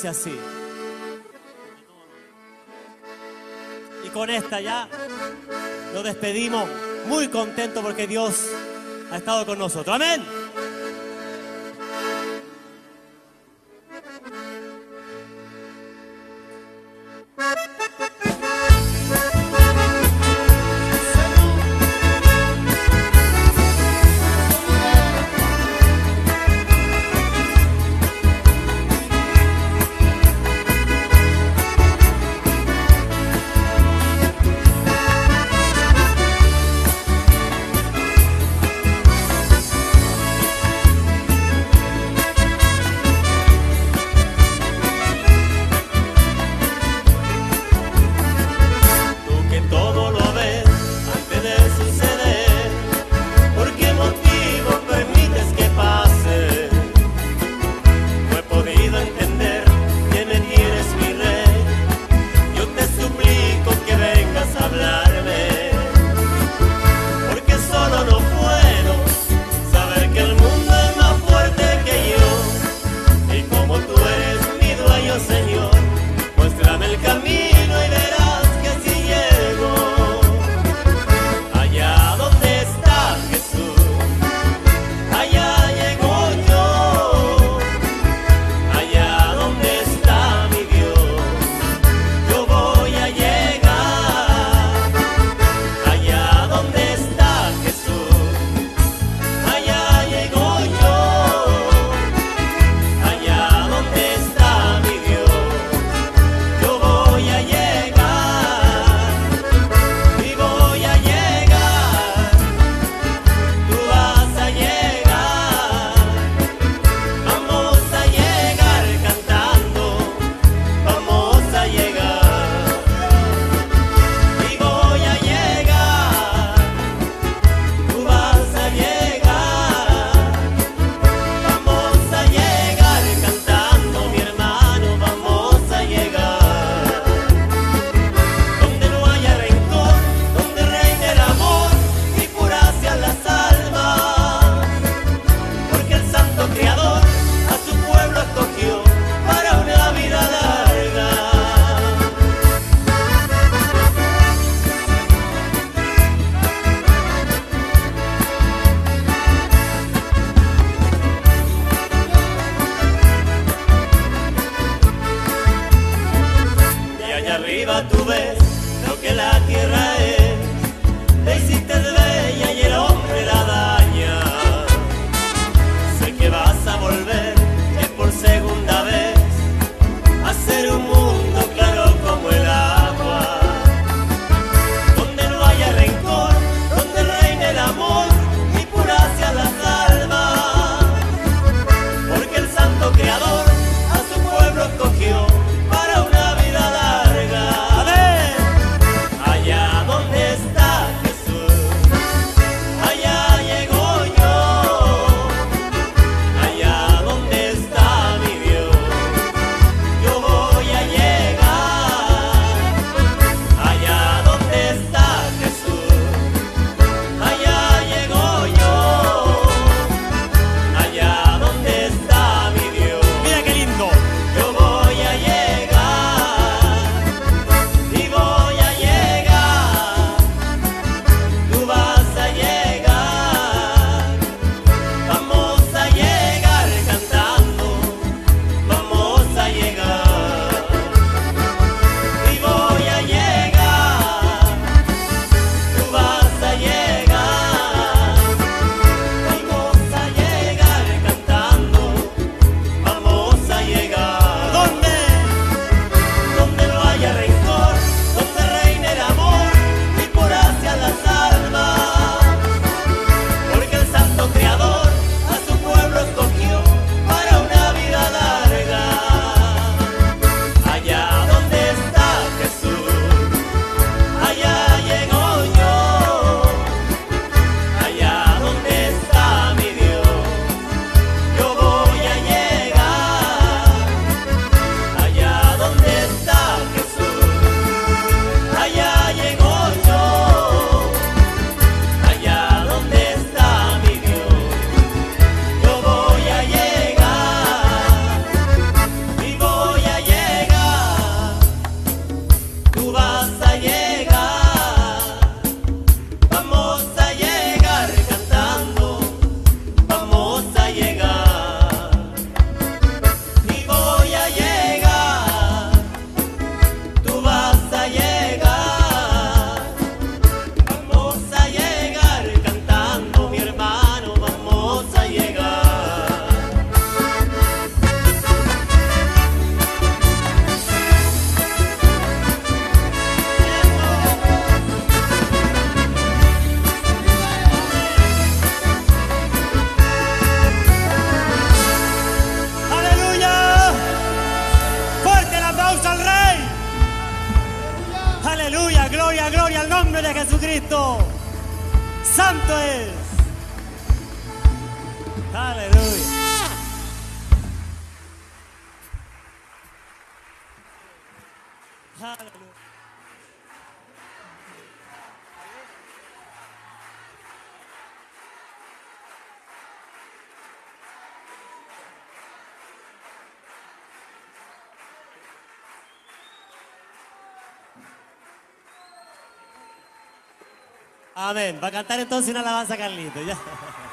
dice así. Y con esta ya nos despedimos muy contentos porque Dios ha estado con nosotros. Amén. Tú ves lo que la tierra es, le hiciste bella y el hombre la daña. Sé que vas a volver, que por segunda vez, a ser un mundo claro como el agua, donde no haya rencor, donde reine el amor y pura sea las almas, porque el santo creador a su pueblo escogió para una vida larga. ¡Amén! Gloria, gloria, gloria al nombre de Jesucristo. Santo es. Aleluya. Aleluya. Amén. Va a cantar entonces una alabanza, Carlito. Ya.